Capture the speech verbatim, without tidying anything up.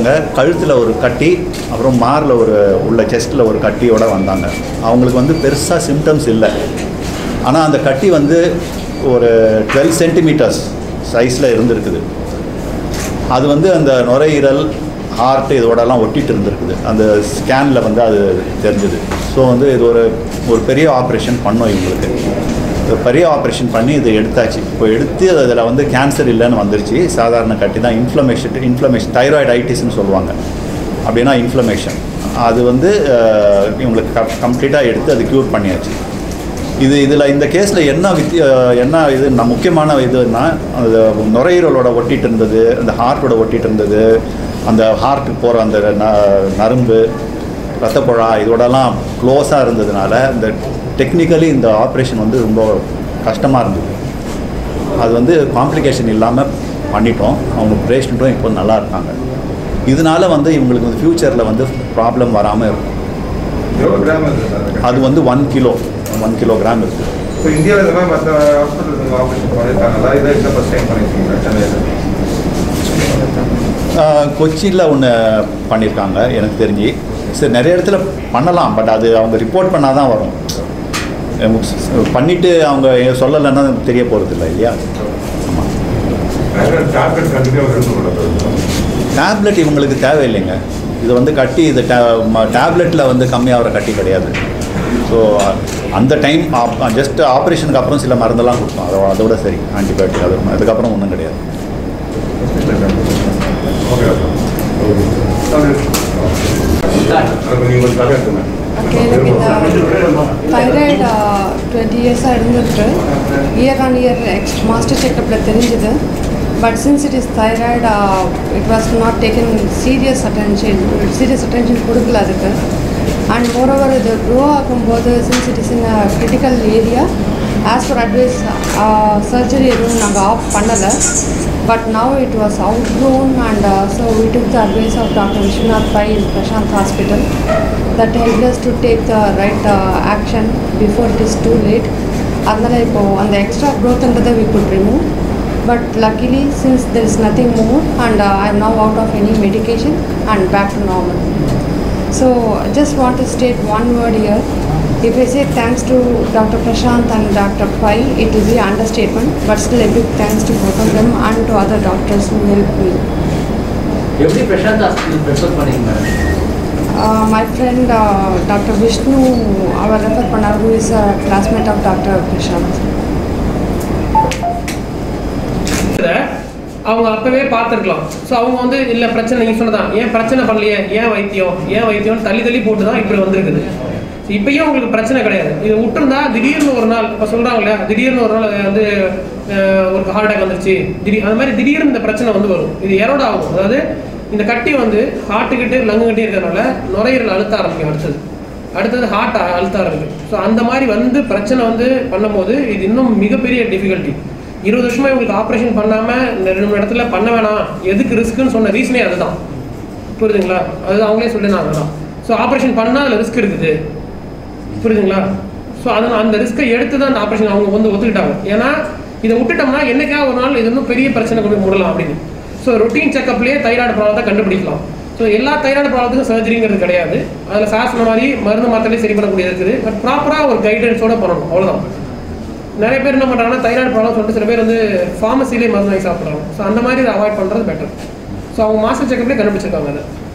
வந்தவங்க கழுத்தில் ஒரு கட்டி, அப்புறம் மாரில் ஒரு உள்ள செஸ்ட்டில் ஒரு கட்டியோடு வந்தாங்க. அவங்களுக்கு வந்து பெருசாக சிம்டம்ஸ் இல்லை. ஆனால் அந்த கட்டி வந்து ஒரு டுவெல் சென்டிமீட்டர்ஸ் சைஸில் இருந்திருக்குது. அது வந்து அந்த நுரையீரல், ஹார்ட்டு இதோடலாம் ஒட்டிகிட்டு இருந்திருக்குது. அந்த ஸ்கேனில் வந்து அது தெரிஞ்சுது. ஸோ வந்து இது ஒரு ஒரு பெரிய ஆப்ரேஷன் பண்ணோம். இவங்களுக்கு பெரிய ஆப்ரேஷன் பண்ணி இதை எடுத்தாச்சு. இப்போ எடுத்து அதில் வந்து கேன்சர் இல்லைன்னு வந்துருச்சு. சாதாரண கட்டி தான். இன்ஃப்ளமேஷன் இன்ஃப்ளமேஷன் தைராய்டு ஐட்டிஸ்ன்னு சொல்லுவாங்க. அப்படின்னா இன்ஃப்ளமேஷன் அது வந்து இவங்களுக்கு க கம்ப்ளீட்டாக எடுத்து அது க்யூர் பண்ணியாச்சு. இது இதில் இந்த கேஸில் என்ன வித்திய என்ன இது நான் முக்கியமான இதுன்னா, அது நுரையீரலோட ஒட்டிகிட்டு இருந்தது, அந்த ஹார்ட்டோட ஒட்டிகிட்டு இருந்தது, அந்த ஹார்ட்டுக்கு போகிற அந்த ந நரம்பு ரத்தப்புழா இதோடலாம் க்ளோஸாக இருந்ததுனால இந்த டெக்னிக்கலி இந்த ஆப்ரேஷன் வந்து ரொம்ப கஷ்டமாக இருந்தது. அது வந்து காம்ப்ளிகேஷன் இல்லாமல் பண்ணிட்டோம். அவங்க பேஷண்ட்டும் இப்போ நல்லா இருக்காங்க. இதனால வந்து இவங்களுக்கு வந்து ஃப்யூச்சரில் வந்து ப்ராப்ளம் வராமல் இருக்கும். அது வந்து ஒன் கிலோ ஒன் கிலோகிராம் இருக்குது. இப்போ இந்தியாவில் மற்ற ஹாஸ்பிட்டல்ஸ் ஆப்ரேஷன் பண்ணியிருக்காங்களா? இதை என்ன ஃபஸ்ட் டைம் பண்ணியிருக்கீங்களா சென்னையில்? கொச்சியில் ஒன்று பண்ணியிருக்காங்க எனக்கு தெரிஞ்சு. சரி, நிறைய இடத்துல பண்ணலாம். பட் அது அவங்க ரிப்போர்ட் பண்ணால் தான் வரும். பண்ணிவிட்டு அவங்க சொல்லலைன்னா தெரிய போகிறது இல்லை இல்லையா? ஆமாம். டேப்லெட் இவங்களுக்கு தேவையில்லைங்க. இது வந்து கட்டி இது டே டேப்லெட்டில் வந்து கம்மியாகிற கட்டி கிடையாது. ஸோ அந்த டைம் ஜஸ்ட் ஆப்ரேஷனுக்கு அப்புறம் சில மருந்தெல்லாம் கொடுப்போம். அதோட அதோட சரி, ஆன்டிபயோட்டிக் அது அதுக்கப்புறம் ஒன்றும் கிடையாது. Okay, எனக்கு இந்த தைராய்டு டுவெண்ட்டி இயர்ஸாக இருந்திருக்கு. Year on year ex master செக்கப்பில் தெரிஞ்சுது. But since it is thyroid, it was not taken serious attention serious attention கொடுக்கல அதுக்கு. அண்ட் மோரோவர் இது க்ரோ ஆகும்போது since it is in a critical area, as per advice surgery எதுவும் நாங்கள் of பண்ணலை. But now it was outgrown, and uh, so we took the advice of Doctor Vishwanath Pai in Prashanth Hospital. That helped us to take the right uh, action before it is too late. Adnala ipo and the extra growth andada we could remove. But luckily, since there is nothing more, and uh, I am now out of any medication and back to normal. So I just want to state one word here. If I say thanks to Doctor Prashanth and Doctor Pai, it will be an understatement, but still a big thanks to both of them and to other doctors who helped me. Every Prashanth Hospital prefer panning, madam? Uh, my friend uh, Doctor Vishnu, our refer pannar, who is a classmate of Doctor Prashanth. அவங்க அப்பவே பார்த்துருக்கலாம். So அவங்க வந்து இல்லை பிரச்சனை நீங்கள் சொன்னதான், ஏன் பிரச்சனை பண்ணலையே, ஏன் வைத்தியம் ஏன் வைத்தியம்னு தள்ளி தள்ளி போட்டு தான் இப்படி வந்திருக்குது. இப்பயும் உங்களுக்கு பிரச்சனை கிடையாது. இதை விட்டுருந்தா திடீர்னு ஒரு நாள் இப்போ சொல்கிறாங்க இல்லையா, திடீர்னு ஒரு நாள் வந்து ஒரு ஹார்ட் அட்டாக் வந்துருச்சு, திடீர் அந்த மாதிரி திடீர்னு இந்த பிரச்சனை வந்து வரும். இது எரோட ஆகும். அதாவது இந்த கட்டி வந்து ஹார்ட்டுக்கிட்டே லங்குக்கிட்டே இருக்கிறதுனால நுரையீரல் அழுத்த ஆரம்பிக்கும். அடுத்தது அடுத்தது ஹார்ட் அழுத்த ஆரம்பிக்கும். ஸோ அந்த மாதிரி வந்து பிரச்சனை வந்து பண்ணும்போது இது இன்னும் மிகப்பெரிய டிஃபிகல்ட்டி. இருபது வருஷமாக இவங்களுக்கு ஆப்ரேஷன் பண்ணாமல் இந்த ரெண்டு மூணு இடத்துல பண்ண வேணாம், எதுக்கு ரிஸ்க்குன்னு சொன்ன ரீசனே அதுதான். புரியுதுங்களா? அது அவங்களே சொல்லினா அதுதான். ஸோ ஆப்ரேஷன் பண்ணால் அதில் ரிஸ்க் இருக்குது. புரியுதுங்களா? ஸோ அதனால் அந்த ரிஸ்க்கை எடுத்து தான் அந்த ஆப்ரேஷன் அவங்க வந்து ஒத்துக்கிட்டாங்க. ஏன்னா இதை விட்டுட்டோம்னா என்னைக்கா ஒரு நாள் இது இன்னும் பெரிய பிரச்சனை கொண்டு மூடலாம் அப்படின்னு. ஸோ ரொட்டீன் செக்கப்லேயே தைராய்டு ப்ராப்ளத்தை கண்டுபிடிக்கலாம். ஸோ எல்லா தைராய்டு ப்ராப்ளத்துக்கும் சர்ஜரிங்கிறது கிடையாது. அதில் சார் சொன்ன மாதிரி மருந்து மாத்திரையே சரி பண்ணக்கூடியது இருக்குது. பட் ப்ராப்பராக ஒரு கைடன்ஸோடு பண்ணணும், அவ்வளோதான். நிறைய பேர் என்ன பண்ணுறாங்கன்னா தைராய்டு ப்ராப்ளம் சொல்லிட்டு சில பேர் வந்து ஃபார்மசிலே மருந்து வாங்கி சாப்பிட்றாங்க. ஸோ அந்த மாதிரி இதை அவாய்ட் பண்ணுறது பெட்டர். ஸோ அவங்க மாஸ்டர் செக்கப்லேயே கண்டுபிடிச்சிருக்காங்க அதை.